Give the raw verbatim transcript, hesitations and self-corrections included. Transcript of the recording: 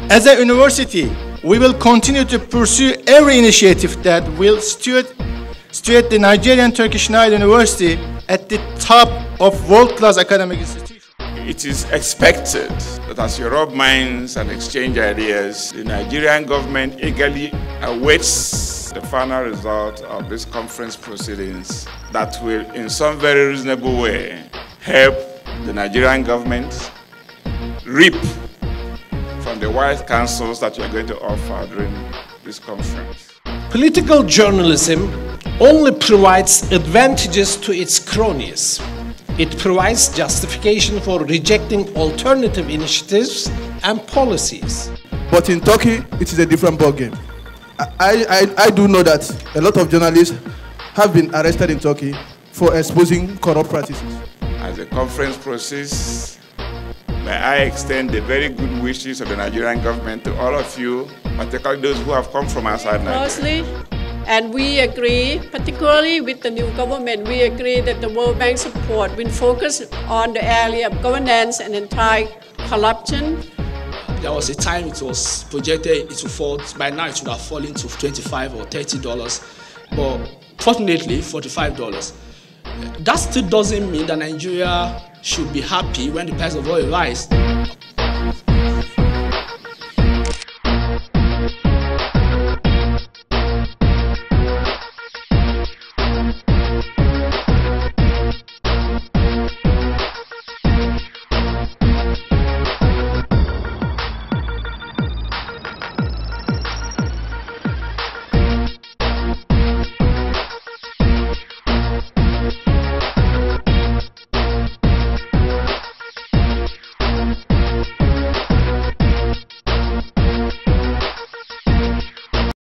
As a university, we will continue to pursue every initiative that will situate, situate the Nigerian Turkish Nile University at the top of world-class academic institutions. It is expected that as you rub minds and exchange ideas, the Nigerian government eagerly awaits the final result of this conference proceedings that will, in some very reasonable way, help the Nigerian government reap from the wise counsels that you are going to offer during this conference. Political journalism only provides advantages to its cronies. It provides justification for rejecting alternative initiatives and policies. But in Turkey, it is a different ballgame. I, I, I do know that a lot of journalists have been arrested in Turkey for exposing corrupt practices. As the conference proceeds, may I extend the very good wishes of the Nigerian government to all of you, particularly those who have come from outside Nigeria. And we agree, particularly with the new government, we agree that the World Bank support will focus on the area of governance and anti-corruption. There was a time it was projected it would fall, by now it would have fallen to twenty-five or thirty dollars, but fortunately forty-five dollars. That still doesn't mean that Nigeria should be happy when the price of oil rises.